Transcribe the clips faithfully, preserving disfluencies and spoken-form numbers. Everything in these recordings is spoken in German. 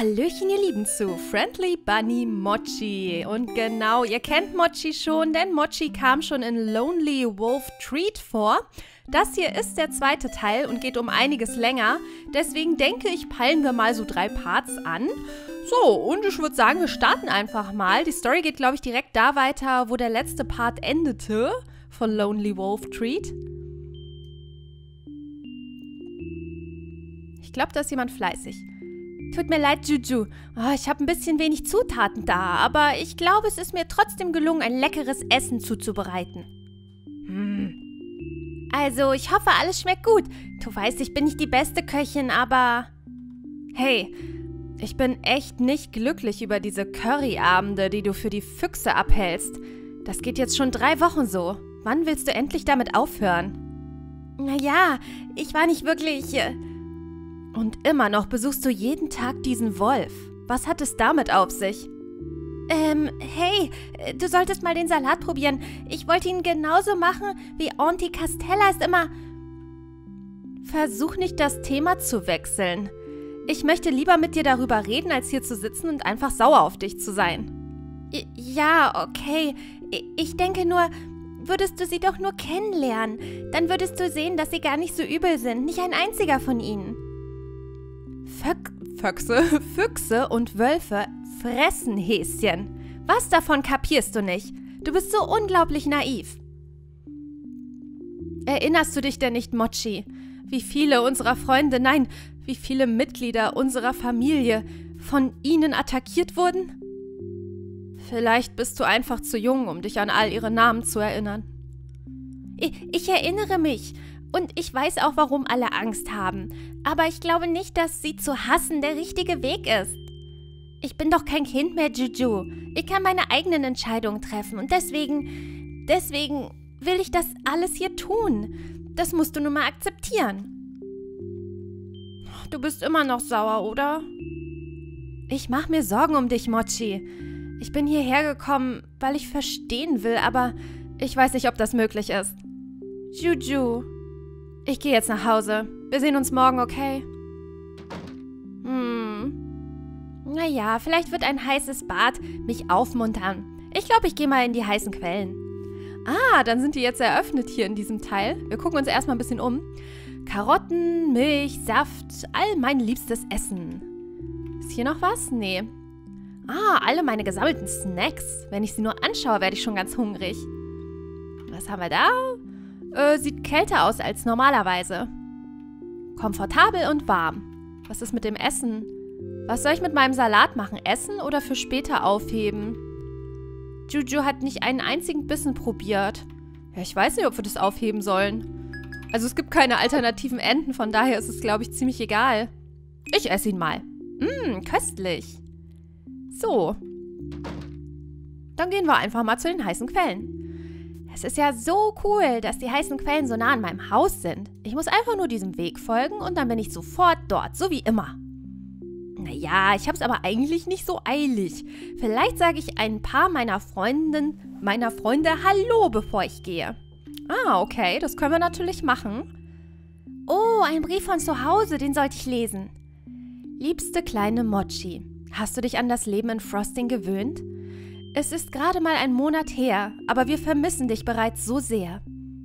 Hallöchen, ihr Lieben, zu Friendly Bunny Mochi. Und genau, ihr kennt Mochi schon, denn Mochi kam schon in Lonely Wolf Treat vor. Das hier ist der zweite Teil und geht um einiges länger. Deswegen denke ich, peilen wir mal so drei Parts an. So, und ich würde sagen, wir starten einfach mal. Die Story geht, glaube ich, direkt da weiter, wo der letzte Part endete von Lonely Wolf Treat. Ich glaube, da ist jemand fleißig. Tut mir leid, Juju. Oh, ich habe ein bisschen wenig Zutaten da, aber ich glaube, es ist mir trotzdem gelungen, ein leckeres Essen zuzubereiten. Hm. Also, ich hoffe, alles schmeckt gut. Du weißt, ich bin nicht die beste Köchin, aber... Hey, ich bin echt nicht glücklich über diese Curryabende, die du für die Füchse abhältst. Das geht jetzt schon drei Wochen so. Wann willst du endlich damit aufhören? Naja, ich war nicht wirklich... Äh Und immer noch besuchst du jeden Tag diesen Wolf. Was hat es damit auf sich? Ähm, hey, du solltest mal den Salat probieren. Ich wollte ihn genauso machen, wie Auntie Castella es immer... Versuch nicht, das Thema zu wechseln. Ich möchte lieber mit dir darüber reden, als hier zu sitzen und einfach sauer auf dich zu sein. Ja, okay. Ich denke nur, würdest du sie doch nur kennenlernen. Dann würdest du sehen, dass sie gar nicht so übel sind. Nicht ein einziger von ihnen. Föck, Füchse, Füchse und Wölfe fressen Häschen. Was davon kapierst du nicht? Du bist so unglaublich naiv. Erinnerst du dich denn nicht, Mochi? Wie viele unserer Freunde, nein, wie viele Mitglieder unserer Familie von ihnen attackiert wurden? Vielleicht bist du einfach zu jung, um dich an all ihre Namen zu erinnern. Ich, ich erinnere mich. Und ich weiß auch, warum alle Angst haben. Aber ich glaube nicht, dass sie zu hassen der richtige Weg ist. Ich bin doch kein Kind mehr, Juju. Ich kann meine eigenen Entscheidungen treffen. Und deswegen, deswegen will ich das alles hier tun. Das musst du nun mal akzeptieren. Du bist immer noch sauer, oder? Ich mache mir Sorgen um dich, Mochi. Ich bin hierher gekommen, weil ich verstehen will, aber ich weiß nicht, ob das möglich ist. Juju. Ich gehe jetzt nach Hause. Wir sehen uns morgen, okay? Hm. Naja, vielleicht wird ein heißes Bad mich aufmuntern. Ich glaube, ich gehe mal in die heißen Quellen. Ah, dann sind die jetzt eröffnet hier in diesem Teil. Wir gucken uns erstmal ein bisschen um. Karotten, Milch, Saft, all mein liebstes Essen. Ist hier noch was? Nee. Ah, alle meine gesammelten Snacks. Wenn ich sie nur anschaue, werde ich schon ganz hungrig. Was haben wir da? Äh, sieht kälter aus als normalerweise. Komfortabel und warm. Was ist mit dem Essen? Was soll ich mit meinem Salat machen? Essen oder für später aufheben? Juju hat nicht einen einzigen Bissen probiert. Ja, ich weiß nicht, ob wir das aufheben sollen. Also es gibt keine alternativen Enden, von daher ist es, glaube ich, ziemlich egal. Ich esse ihn mal. Mmm, köstlich. So. Dann gehen wir einfach mal zu den heißen Quellen. Es ist ja so cool, dass die heißen Quellen so nah an meinem Haus sind. Ich muss einfach nur diesem Weg folgen und dann bin ich sofort dort, so wie immer. Naja, ich habe es aber eigentlich nicht so eilig. Vielleicht sage ich ein paar meiner Freundinnen, meiner Freunde Hallo, bevor ich gehe. Ah, okay, das können wir natürlich machen. Oh, ein Brief von zu Hause, den sollte ich lesen. Liebste kleine Mochi, hast du dich an das Leben in Frosting gewöhnt? Es ist gerade mal ein Monat her, aber wir vermissen dich bereits so sehr.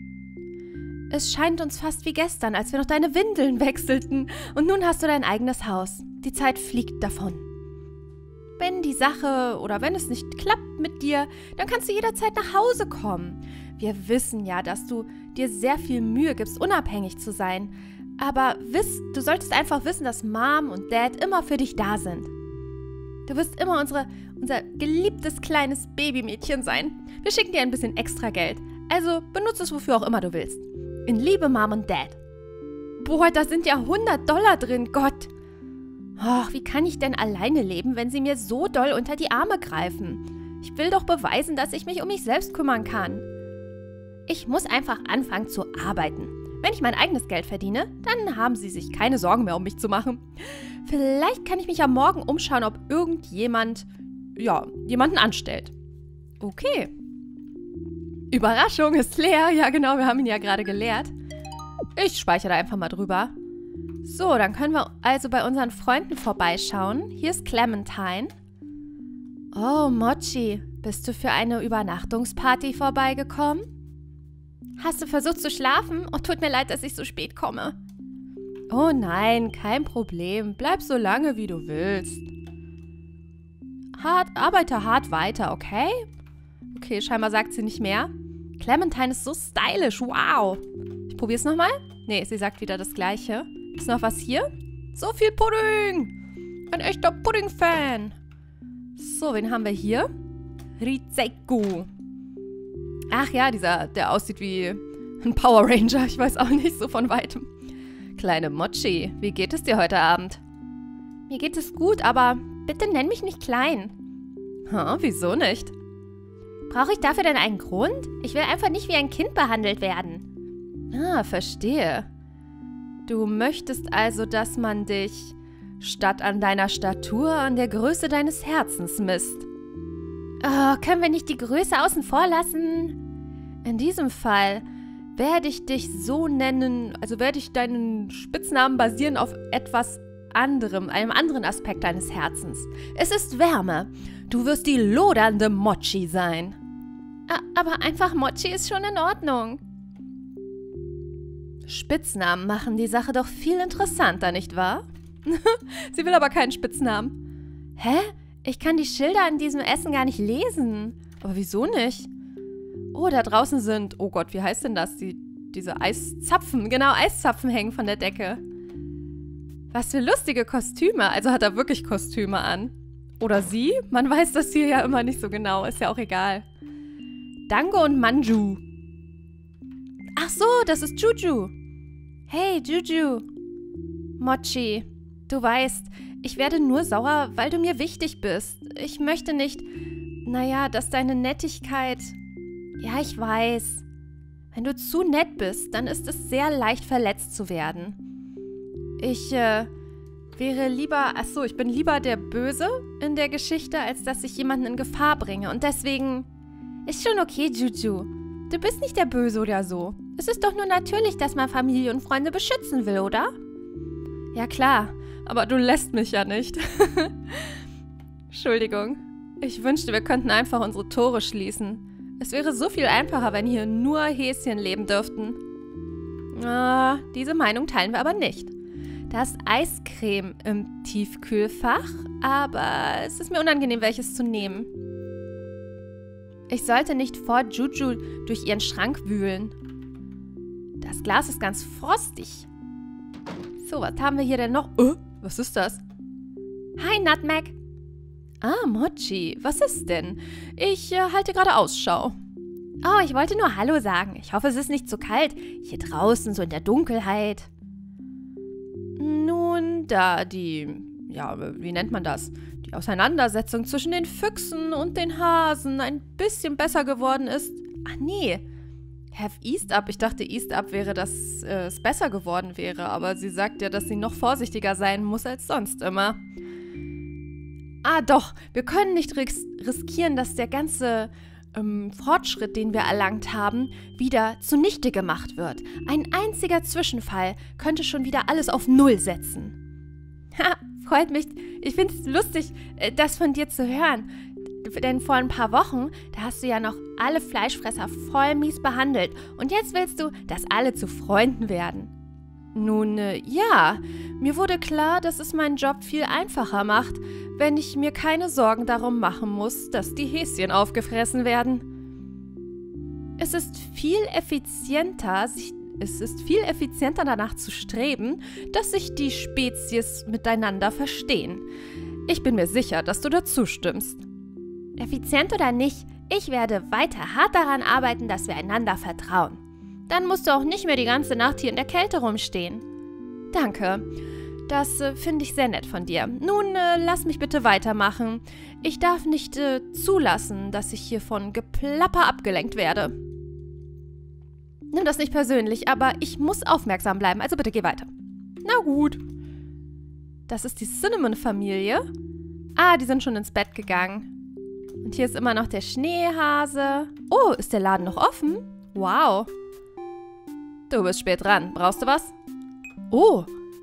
Es scheint uns fast wie gestern, als wir noch deine Windeln wechselten. Und nun hast du dein eigenes Haus. Die Zeit fliegt davon. Wenn die Sache oder wenn es nicht klappt mit dir, dann kannst du jederzeit nach Hause kommen. Wir wissen ja, dass du dir sehr viel Mühe gibst, unabhängig zu sein. Aber wiss, du solltest einfach wissen, dass Mom und Dad immer für dich da sind. Du wirst immer unsere, unser geliebtes kleines Babymädchen sein. Wir schicken dir ein bisschen extra Geld. Also benutze es, wofür auch immer du willst. In Liebe, Mom und Dad. Boah, da sind ja hundert Dollar drin, Gott. Och, wie kann ich denn alleine leben, wenn sie mir so doll unter die Arme greifen? Ich will doch beweisen, dass ich mich um mich selbst kümmern kann. Ich muss einfach anfangen zu arbeiten. Wenn ich mein eigenes Geld verdiene, dann haben sie sich keine Sorgen mehr um mich zu machen. Vielleicht kann ich mich am Morgen umschauen, ob irgendjemand, ja, jemanden anstellt. Okay. Überraschung, ist leer. Ja genau, wir haben ihn ja gerade geleert. Ich speichere da einfach mal drüber. So, dann können wir also bei unseren Freunden vorbeischauen. Hier ist Clementine. Oh, Mochi, bist du für eine Übernachtungsparty vorbeigekommen? Hast du versucht zu schlafen? Oh, tut mir leid, dass ich so spät komme. Oh nein, kein Problem. Bleib so lange, wie du willst. Hart, arbeite hart weiter, okay? Okay, scheinbar sagt sie nicht mehr. Clementine ist so stylisch, wow. Ich probier's nochmal. Nee, sie sagt wieder das Gleiche. Ist noch was hier? So viel Pudding! Ein echter Pudding-Fan. So, wen haben wir hier? Rizeiku. Ach ja, dieser, der aussieht wie ein Power Ranger. Ich weiß auch nicht, so von weitem. Kleine Mochi, wie geht es dir heute Abend? Mir geht es gut, aber bitte nenn mich nicht klein. Hm, wieso nicht? Brauche ich dafür denn einen Grund? Ich will einfach nicht wie ein Kind behandelt werden. Ah, verstehe. Du möchtest also, dass man dich statt an deiner Statur an der Größe deines Herzens misst. Oh, können wir nicht die Größe außen vor lassen? In diesem Fall werde ich dich so nennen, also werde ich deinen Spitznamen basieren auf etwas anderem, einem anderen Aspekt deines Herzens. Es ist Wärme. Du wirst die lodernde Mochi sein. Aber einfach Mochi ist schon in Ordnung. Spitznamen machen die Sache doch viel interessanter, nicht wahr? Sie will aber keinen Spitznamen. Hä? Ich kann die Schilder an diesem Essen gar nicht lesen. Aber wieso nicht? Oh, da draußen sind, oh Gott, wie heißt denn das? Die, diese Eiszapfen, genau, Eiszapfen hängen von der Decke. Was für lustige Kostüme. Also hat er wirklich Kostüme an. Oder sie? Man weiß das hier ja immer nicht so genau, ist ja auch egal. Dango und Manju. Ach so, das ist Juju. Hey, Juju. Mochi, du weißt, ich werde nur sauer, weil du mir wichtig bist. Ich möchte nicht, naja, dass deine Nettigkeit... Ja, ich weiß. Wenn du zu nett bist, dann ist es sehr leicht, verletzt zu werden. Ich, äh, wäre lieber... Ach so, ich bin lieber der Böse in der Geschichte, als dass ich jemanden in Gefahr bringe. Und deswegen... Ist schon okay, Juju. Du bist nicht der Böse oder so. Es ist doch nur natürlich, dass man Familie und Freunde beschützen will, oder? Ja, klar. Aber du lässt mich ja nicht. Entschuldigung. Ich wünschte, wir könnten einfach unsere Tore schließen. Es wäre so viel einfacher, wenn hier nur Häschen leben dürften. Ah, diese Meinung teilen wir aber nicht. Da ist Eiscreme im Tiefkühlfach, aber es ist mir unangenehm, welches zu nehmen. Ich sollte nicht vor Juju durch ihren Schrank wühlen. Das Glas ist ganz frostig. So, was haben wir hier denn noch? Oh, was ist das? Hi, Nutmeg. Ah, Mochi, was ist denn? Ich äh, halte gerade Ausschau. Oh, ich wollte nur Hallo sagen. Ich hoffe, es ist nicht zu kalt. Hier draußen, so in der Dunkelheit. Nun, da die, ja, wie nennt man das? Die Auseinandersetzung zwischen den Füchsen und den Hasen ein bisschen besser geworden ist. Ach nee, have eased up. Ich dachte, eased up wäre, dass äh, es besser geworden wäre. Aber sie sagt ja, dass sie noch vorsichtiger sein muss als sonst immer. Ah doch, wir können nicht ris riskieren, dass der ganze ähm, Fortschritt, den wir erlangt haben, wieder zunichte gemacht wird. Ein einziger Zwischenfall könnte schon wieder alles auf Null setzen. Ha, freut mich. Ich finde es lustig, das von dir zu hören. Denn vor ein paar Wochen, da hast du ja noch alle Fleischfresser voll mies behandelt. Und jetzt willst du, dass alle zu Freunden werden. Nun, äh, ja, mir wurde klar, dass es meinen Job viel einfacher macht, wenn ich mir keine Sorgen darum machen muss, dass die Häschen aufgefressen werden. Es ist viel effizienter, sich Es ist viel effizienter danach zu streben, dass sich die Spezies miteinander verstehen. Ich bin mir sicher, dass du dazu stimmst. Effizient oder nicht, ich werde weiter hart daran arbeiten, dass wir einander vertrauen. Dann musst du auch nicht mehr die ganze Nacht hier in der Kälte rumstehen. Danke. Das äh, finde ich sehr nett von dir. Nun, äh, lass mich bitte weitermachen. Ich darf nicht äh, zulassen, dass ich hier von Geplapper abgelenkt werde. Nimm das nicht persönlich, aber ich muss aufmerksam bleiben, also bitte geh weiter. Na gut. Das ist die Cinnamon-Familie. Ah, die sind schon ins Bett gegangen. Und hier ist immer noch der Schneehase. Oh, ist der Laden noch offen? Wow. Du bist spät dran. Brauchst du was? Oh,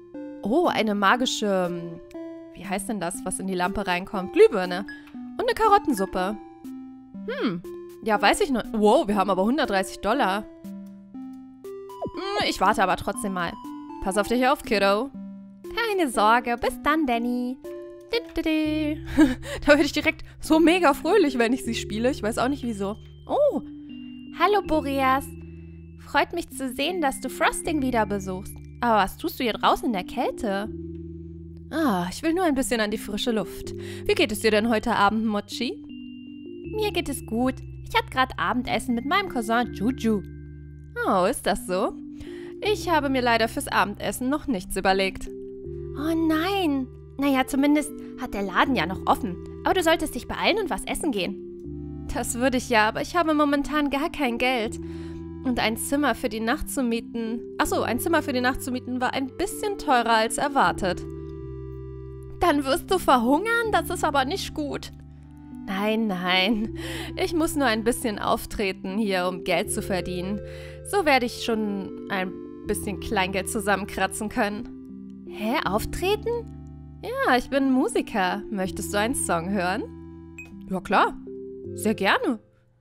Oh, eine magische, wie heißt denn das, was in die Lampe reinkommt? Glühbirne. Und eine Karottensuppe. Hm, ja, weiß ich noch. Wow, wir haben aber hundertdreißig Dollar. Hm, ich warte aber trotzdem mal. Pass auf dich auf, Kiddo. Keine Sorge, bis dann, Danny. Da werde ich direkt so mega fröhlich, wenn ich sie spiele. Ich weiß auch nicht, wieso. Oh, hallo, Boreas. Freut mich zu sehen, dass du Frosting wieder besuchst. Aber was tust du hier draußen in der Kälte? Ah, ich will nur ein bisschen an die frische Luft. Wie geht es dir denn heute Abend, Mochi? Mir geht es gut. Ich hatte gerade Abendessen mit meinem Cousin Juju. Oh, ist das so? Ich habe mir leider fürs Abendessen noch nichts überlegt. Oh nein. Naja, zumindest hat der Laden ja noch offen. Aber du solltest dich beeilen und was essen gehen. Das würde ich ja, aber ich habe momentan gar kein Geld. Und ein Zimmer für die Nacht zu mieten... Achso, ein Zimmer für die Nacht zu mieten war ein bisschen teurer als erwartet. Dann wirst du verhungern? Das ist aber nicht gut. Nein, nein. Ich muss nur ein bisschen auftreten hier, um Geld zu verdienen. So werde ich schon ein bisschen Kleingeld zusammenkratzen können. Hä, auftreten? Ja, ich bin Musiker. Möchtest du einen Song hören? Ja, klar. Sehr gerne.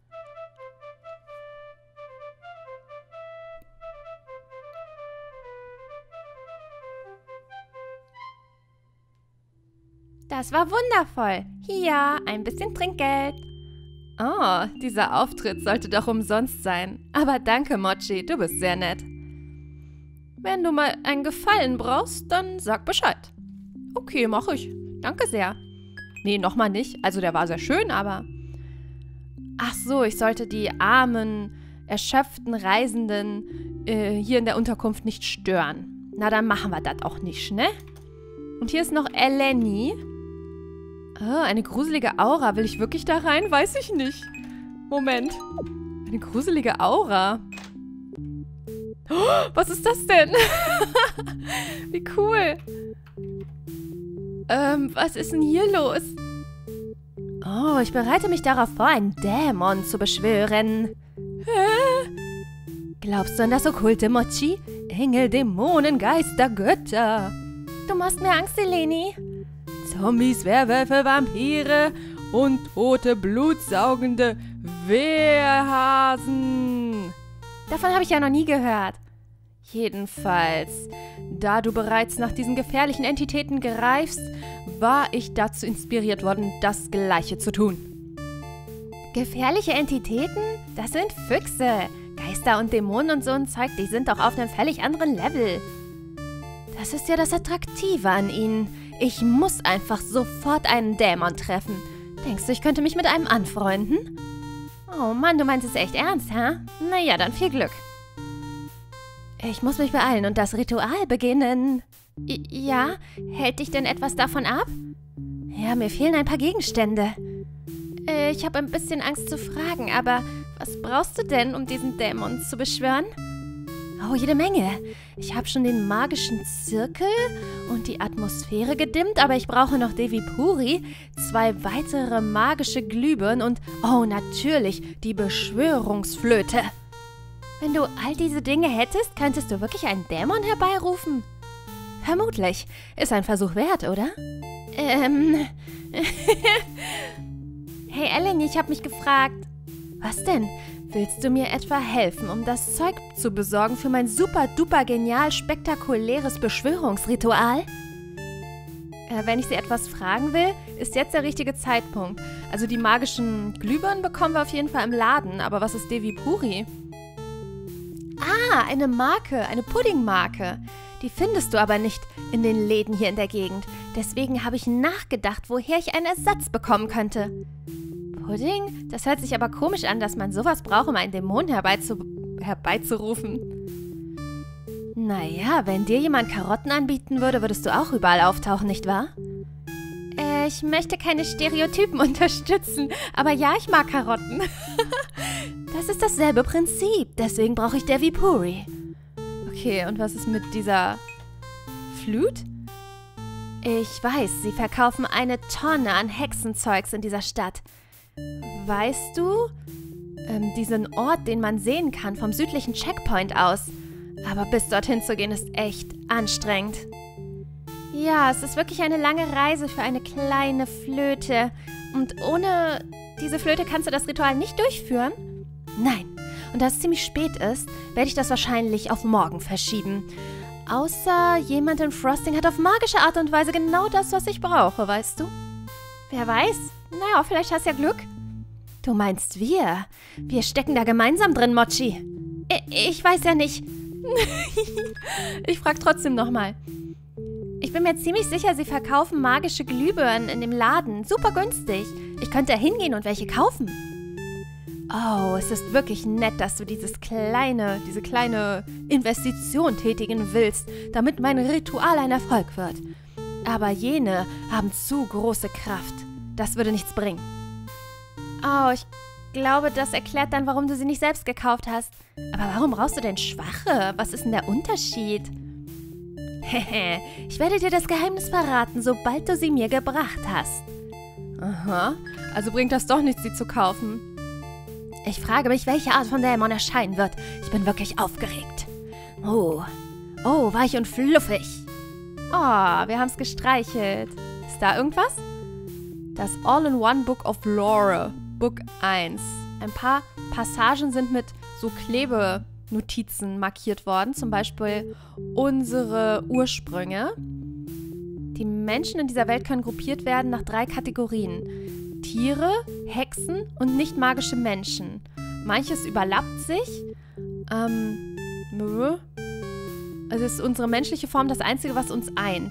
Das war wundervoll. Hier, ein bisschen Trinkgeld. Oh, dieser Auftritt sollte doch umsonst sein. Aber danke, Mochi, du bist sehr nett. Wenn du mal einen Gefallen brauchst, dann sag Bescheid. Okay, mach ich. Danke sehr. Nee, nochmal nicht. Also der war sehr schön, aber... Ach so, ich sollte die armen, erschöpften Reisenden äh, hier in der Unterkunft nicht stören. Na, dann machen wir das auch nicht, ne? Und hier ist noch Eleni. Oh, eine gruselige Aura. Will ich wirklich da rein? Weiß ich nicht. Moment. Eine gruselige Aura. Oh, was ist das denn? Wie cool. Ähm, was ist denn hier los? Oh, ich bereite mich darauf vor, einen Dämon zu beschwören. Hä? Glaubst du an das okkulte, Mochi? Engel, Dämonen, Geister, Götter. Du machst mir Angst, Eleni. Zombies, Werwölfe, Vampire und tote, blutsaugende Wehrhasen. Davon habe ich ja noch nie gehört. Jedenfalls, da du bereits nach diesen gefährlichen Entitäten greifst, war ich dazu inspiriert worden, das Gleiche zu tun. Gefährliche Entitäten? Das sind Füchse. Geister und Dämonen und so ein Zeug, die sind doch auf einem völlig anderen Level. Das ist ja das Attraktive an ihnen. Ich muss einfach sofort einen Dämon treffen. Denkst du, ich könnte mich mit einem anfreunden? Oh Mann, du meinst es echt ernst, hä? Naja, dann viel Glück. Ich muss mich beeilen und das Ritual beginnen. I- ja? Hält dich denn etwas davon ab? Ja, mir fehlen ein paar Gegenstände. Äh, ich habe ein bisschen Angst zu fragen, aber was brauchst du denn, um diesen Dämon zu beschwören? Oh, jede Menge. Ich habe schon den magischen Zirkel und die Atmosphäre gedimmt, aber ich brauche noch Devi Puri, zwei weitere magische Glühbirnen und, oh, natürlich, die Beschwörungsflöte. Wenn du all diese Dinge hättest, könntest du wirklich einen Dämon herbeirufen? Vermutlich. Ist ein Versuch wert, oder? Ähm... Hey, Ellen, ich habe mich gefragt... Was denn? Willst du mir etwa helfen, um das Zeug zu besorgen für mein super-duper genial spektakuläres Beschwörungsritual? Äh, wenn ich sie etwas fragen will, ist jetzt der richtige Zeitpunkt. Also die magischen Glühbirnen bekommen wir auf jeden Fall im Laden, aber was ist Devi Puri? Ah, eine Marke, eine Puddingmarke. Die findest du aber nicht in den Läden hier in der Gegend. Deswegen habe ich nachgedacht, woher ich einen Ersatz bekommen könnte. Pudding? Das hört sich aber komisch an, dass man sowas braucht, um einen Dämon herbeizu herbeizurufen. Naja, wenn dir jemand Karotten anbieten würde, würdest du auch überall auftauchen, nicht wahr? Äh, ich möchte keine Stereotypen unterstützen, aber ja, ich mag Karotten. Das ist dasselbe Prinzip, deswegen brauche ich Devi Puri. Okay, und was ist mit dieser Flut? Ich weiß, sie verkaufen eine Tonne an Hexenzeugs in dieser Stadt. Weißt du, ähm, diesen Ort, den man sehen kann vom südlichen Checkpoint aus. Aber bis dorthin zu gehen, ist echt anstrengend. Ja, es ist wirklich eine lange Reise für eine kleine Flöte. Und ohne diese Flöte kannst du das Ritual nicht durchführen? Nein. Und da es ziemlich spät ist, werde ich das wahrscheinlich auf morgen verschieben. Außer jemand in Frosting hat auf magische Art und Weise genau das, was ich brauche, weißt du? Wer weiß? Naja, vielleicht hast du ja Glück. Du meinst wir? Wir stecken da gemeinsam drin, Mochi. Ich, ich weiß ja nicht. Ich frage trotzdem nochmal. Ich bin mir ziemlich sicher, sie verkaufen magische Glühbirnen in dem Laden. Super günstig. Ich könnte da hingehen und welche kaufen. Oh, es ist wirklich nett, dass du dieses kleine, diese kleine Investition tätigen willst, damit mein Ritual ein Erfolg wird. Aber jene haben zu große Kraft. Das würde nichts bringen. Oh, ich glaube, das erklärt dann, warum du sie nicht selbst gekauft hast. Aber warum brauchst du denn Schwache? Was ist denn der Unterschied? Hehe, ich werde dir das Geheimnis verraten, sobald du sie mir gebracht hast. Aha, also bringt das doch nichts, sie zu kaufen. Ich frage mich, welche Art von Dämon erscheinen wird. Ich bin wirklich aufgeregt. Oh, oh, weich und fluffig. Oh, wir haben es gestreichelt. Ist da irgendwas? Das All-in-One Book of Lore, Book eins. Ein paar Passagen sind mit so Klebenotizen markiert worden. Zum Beispiel unsere Ursprünge. Die Menschen in dieser Welt können gruppiert werden nach drei Kategorien. Tiere, Hexen und nicht magische Menschen. Manches überlappt sich. Ähm, nö. Also ist unsere menschliche Form das Einzige, was uns eint.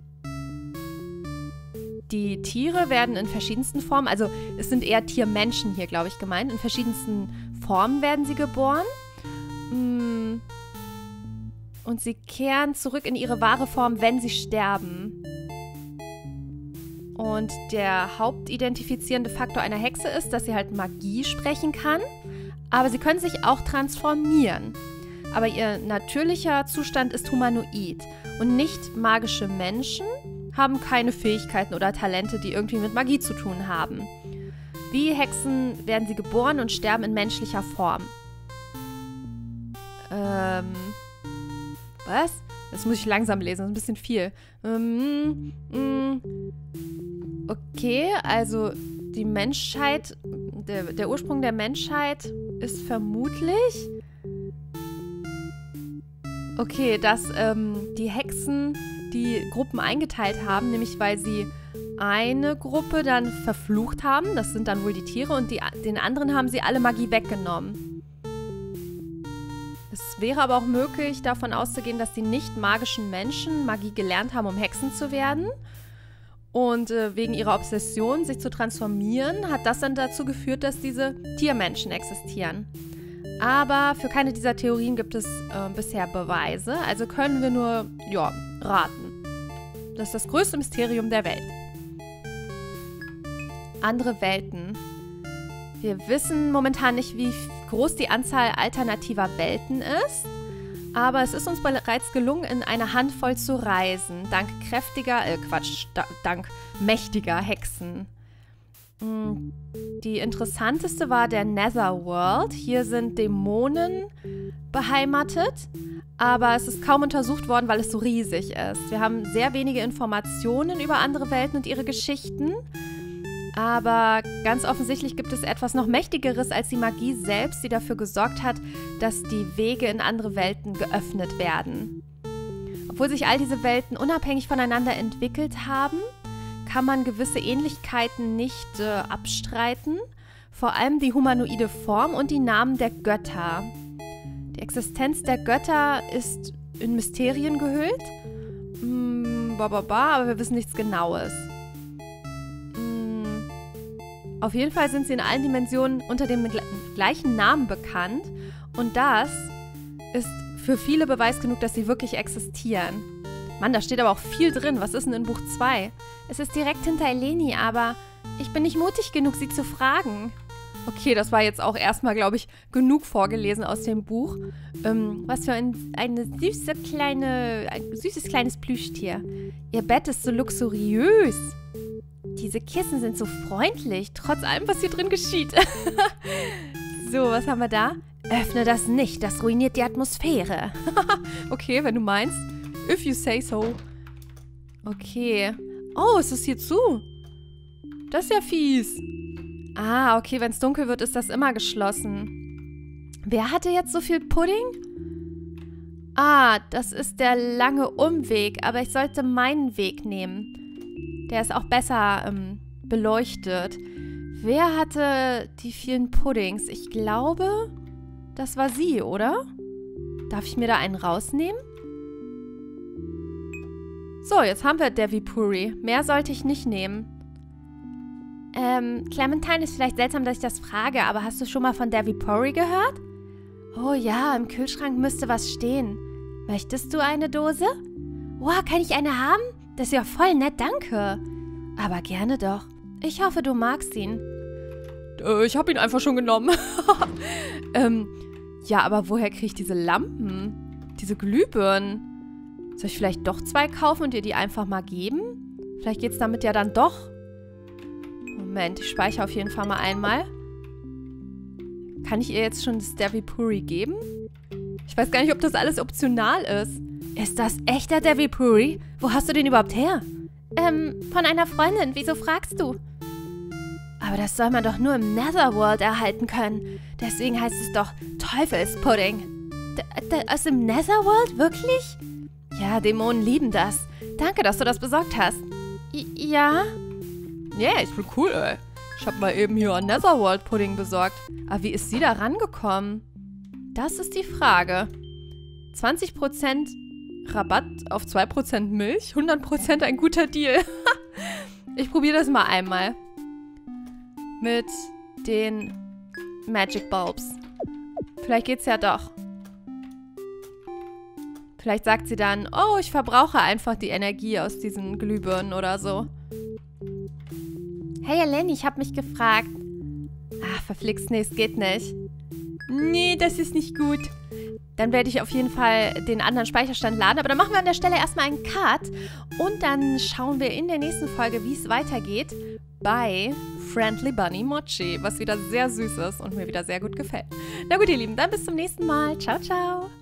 Die Tiere werden in verschiedensten Formen, also es sind eher Tiermenschen hier, glaube ich, gemeint. In verschiedensten Formen werden sie geboren. Und sie kehren zurück in ihre wahre Form, wenn sie sterben. Und der hauptidentifizierende Faktor einer Hexe ist, dass sie halt Magie sprechen kann. Aber sie können sich auch transformieren. Aber ihr natürlicher Zustand ist humanoid. Und nicht magische Menschen haben keine Fähigkeiten oder Talente, die irgendwie mit Magie zu tun haben. Wie Hexen werden sie geboren und sterben in menschlicher Form. Ähm, was? Das muss ich langsam lesen, das ist ein bisschen viel. Ähm, mh, okay, also die Menschheit, der, der Ursprung der Menschheit ist vermutlich... Okay, dass ähm, die Hexen die Gruppen eingeteilt haben, nämlich weil sie eine Gruppe dann verflucht haben, das sind dann wohl die Tiere, und die, den anderen haben sie alle Magie weggenommen. Es wäre aber auch möglich, davon auszugehen, dass die nicht magischen Menschen Magie gelernt haben, um Hexen zu werden. Und äh, wegen ihrer Obsession, sich zu transformieren, hat das dann dazu geführt, dass diese Tiermenschen existieren. Aber für keine dieser Theorien gibt es äh, bisher Beweise, also können wir nur, ja, raten. Das ist das größte Mysterium der Welt. Andere Welten. Wir wissen momentan nicht, wie groß die Anzahl alternativer Welten ist, aber es ist uns bereits gelungen, in eine Handvoll zu reisen, dank kräftiger, äh Quatsch, dank mächtiger Hexen. Die interessanteste war der Netherworld. Hier sind Dämonen beheimatet, aber es ist kaum untersucht worden, weil es so riesig ist. Wir haben sehr wenige Informationen über andere Welten und ihre Geschichten, aber ganz offensichtlich gibt es etwas noch Mächtigeres als die Magie selbst, die dafür gesorgt hat, dass die Wege in andere Welten geöffnet werden. Obwohl sich all diese Welten unabhängig voneinander entwickelt haben, kann man gewisse Ähnlichkeiten nicht äh, abstreiten, vor allem die humanoide Form und die Namen der Götter. Die Existenz der Götter ist in Mysterien gehüllt, mm, ba, ba, ba, aber wir wissen nichts Genaues. Mm, auf jeden Fall sind sie in allen Dimensionen unter dem gleichen Namen bekannt, und das ist für viele Beweis genug, dass sie wirklich existieren. Mann, da steht aber auch viel drin. Was ist denn in Buch zwei? Es ist direkt hinter Eleni, aber ich bin nicht mutig genug, sie zu fragen. Okay, das war jetzt auch erstmal, glaube ich, genug vorgelesen aus dem Buch. Ähm, was für ein eine süße kleine, ein süßes kleines Plüschtier. Ihr Bett ist so luxuriös. Diese Kissen sind so freundlich, trotz allem, was hier drin geschieht. So, was haben wir da? Öffne das nicht, das ruiniert die Atmosphäre. Okay, wenn du meinst. If you say so. Okay. Oh, ist es hier zu? Das ist ja fies. Ah, okay, wenn es dunkel wird, ist das immer geschlossen. Wer hatte jetzt so viel Pudding? Ah, das ist der lange Umweg, aber ich sollte meinen Weg nehmen. Der ist auch besser ähm, beleuchtet. Wer hatte die vielen Puddings? Ich glaube, das war sie, oder? Darf ich mir da einen rausnehmen? So, jetzt haben wir Devi Puri. Mehr sollte ich nicht nehmen. Ähm, Clementine, ist vielleicht seltsam, dass ich das frage, aber hast du schon mal von Devi Puri gehört? Oh ja, im Kühlschrank müsste was stehen. Möchtest du eine Dose? Wow, kann ich eine haben? Das ist ja voll nett, danke. Aber gerne doch. Ich hoffe, du magst ihn. Äh, ich habe ihn einfach schon genommen. ähm, ja, aber woher kriege ich diese Lampen? Diese Glühbirnen? Soll ich vielleicht doch zwei kaufen und dir die einfach mal geben? Vielleicht geht's damit ja dann doch. Moment, ich speichere auf jeden Fall mal einmal. Kann ich ihr jetzt schon das Devi Puri geben? Ich weiß gar nicht, ob das alles optional ist. Ist das echter Devi Puri? Wo hast du den überhaupt her? Ähm, von einer Freundin. Wieso fragst du? Aber das soll man doch nur im Netherworld erhalten können. Deswegen heißt es doch Teufelspudding. D d aus dem Netherworld? Wirklich? Ja, Dämonen lieben das. Danke, dass du das besorgt hast. I ja? Ja, yeah, ich bin cool, ey. Ich habe mal eben hier einen Netherworld-Pudding besorgt. Aber wie ist sie da rangekommen? Das ist die Frage. zwanzig Prozent Rabatt auf zwei Prozent Milch? hundert Prozent ein guter Deal. Ich probiere das mal einmal. Mit den Magic Bulbs. Vielleicht geht's ja doch. Vielleicht sagt sie dann, oh, ich verbrauche einfach die Energie aus diesen Glühbirnen oder so. Hey Eleni, ich habe mich gefragt. Ach, verflixt, nee, es geht nicht. Nee, das ist nicht gut. Dann werde ich auf jeden Fall den anderen Speicherstand laden. Aber dann machen wir an der Stelle erstmal einen Cut. Und dann schauen wir in der nächsten Folge, wie es weitergeht bei Friendly Bunny Mochi. Was wieder sehr süß ist und mir wieder sehr gut gefällt. Na gut, ihr Lieben, dann bis zum nächsten Mal. Ciao, ciao.